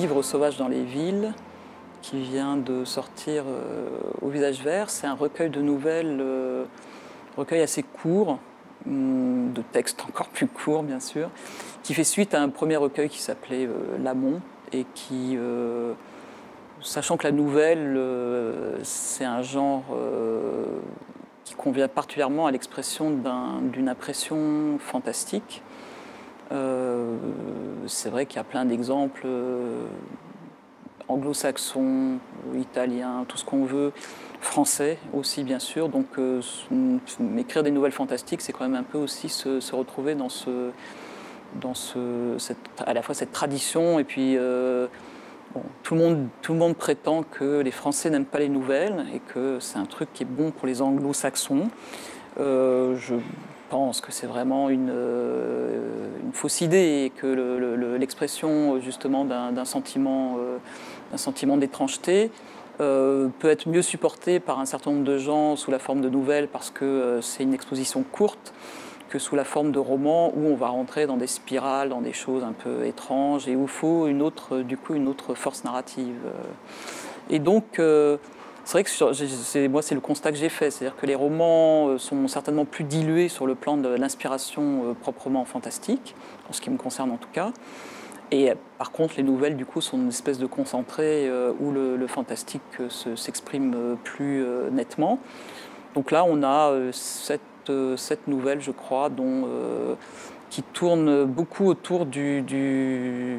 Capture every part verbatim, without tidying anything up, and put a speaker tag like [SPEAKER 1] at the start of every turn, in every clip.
[SPEAKER 1] Vivre sauvage dans les villes, qui vient de sortir euh, au Visage Vert. C'est un recueil de nouvelles, euh, recueil assez court, hum, de textes encore plus courts bien sûr, qui fait suite à un premier recueil qui s'appelait euh, L'Amont, et qui, euh, sachant que la nouvelle, euh, c'est un genre euh, qui convient particulièrement à l'expression d'un, d'une impression fantastique. Euh, c'est vrai qu'il y a plein d'exemples euh, anglo-saxons, italiens, tout ce qu'on veut, français aussi bien sûr. Donc euh, écrire des nouvelles fantastiques, c'est quand même un peu aussi se, se retrouver dans, ce, dans ce, cette, à la fois cette tradition et puis euh, bon, tout, le monde, tout le monde prétend que les Français n'aiment pas les nouvelles et que c'est un truc qui est bon pour les anglo-saxons. Euh, je pense que c'est vraiment une, euh, une fausse idée et que le, le, l'expression justement d'un, d'un sentiment, euh, d'un sentiment d'étrangeté euh, peut être mieux supportée par un certain nombre de gens sous la forme de nouvelles parce que euh, c'est une exposition courte, que sous la forme de romans où on va rentrer dans des spirales, dans des choses un peu étranges et où il faut une autre, du coup, une autre force narrative. Et donc, euh, c'est vrai que sur, c'est, moi, c'est le constat que j'ai fait, c'est-à-dire que les romans sont certainement plus dilués sur le plan de l'inspiration euh, proprement fantastique, en ce qui me concerne en tout cas. Et par contre, les nouvelles, du coup, sont une espèce de concentré euh, où le, le fantastique euh, se, s'exprime euh, plus euh, nettement. Donc là, on a euh, sept, euh, sept nouvelles, je crois, dont, euh, qui tournent beaucoup autour du, du,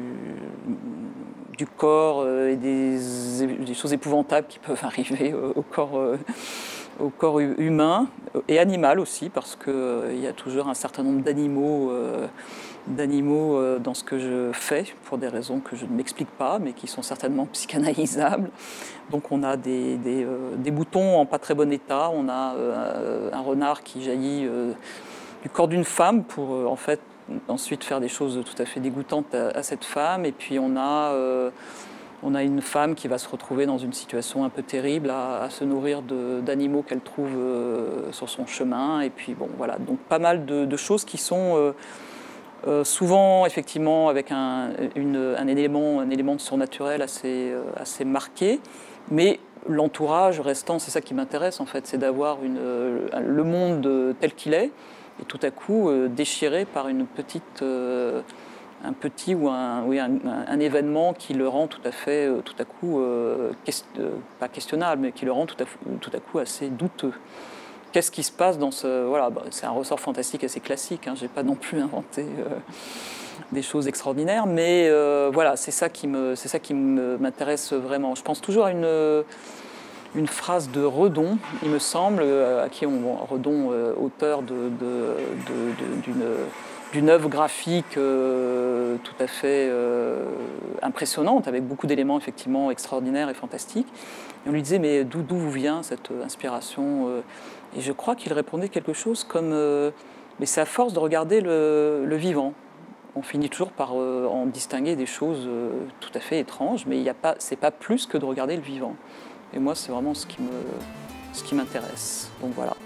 [SPEAKER 1] du corps euh, et des, des choses épouvantables qui peuvent arriver euh, au corps, euh, au corps humain et animal aussi, parce qu'il euh, y a toujours un certain nombre d'animaux, euh, d'animaux euh, dans ce que je fais, pour des raisons que je ne m'explique pas, mais qui sont certainement psychanalysables. Donc on a des, des, euh, des boutons en pas très bon état, on a euh, un renard qui jaillit euh, du corps d'une femme pour euh, en fait ensuite faire des choses tout à fait dégoûtantes à, à cette femme, et puis on a, euh, on a une femme qui va se retrouver dans une situation un peu terrible à, à se nourrir de, d'animaux qu'elle trouve euh, sur son chemin, et puis bon voilà, donc pas mal de, de choses qui sont euh, euh, souvent effectivement avec un, une, un, élément, un élément de surnaturel assez, euh, assez marqué, mais l'entourage restant, c'est ça qui m'intéresse en fait, c'est d'avoir une, le monde tel qu'il est, et tout à coup euh, déchiré par une petite, euh, un petit ou un, oui, un, un événement qui le rend tout à fait, euh, tout à coup, euh, quest, euh, pas questionnable, mais qui le rend tout à, tout à coup assez douteux. Qu'est-ce qui se passe dans ce... Voilà, bah, c'est un ressort fantastique assez classique, hein, je n'ai pas non plus inventé euh, des choses extraordinaires, mais euh, voilà, c'est ça qui, me, c'est ça qui me, m'intéresse vraiment. Je pense toujours à une... une phrase de Redon, il me semble, à qui on, bon, Redon, euh, auteur de, de, de, de, d'une, d'une œuvre graphique euh, tout à fait euh, impressionnante, avec beaucoup d'éléments effectivement extraordinaires et fantastiques. Et on lui disait, mais d'où, d'où vous vient cette inspiration euh, Et je crois qu'il répondait quelque chose comme, euh, mais c'est à force de regarder le, le vivant. On finit toujours par euh, en distinguer des choses euh, tout à fait étranges, mais il y a pas, c'est pas plus que de regarder le vivant. Et moi, c'est vraiment ce qui me, ce qui m'intéresse. Donc voilà.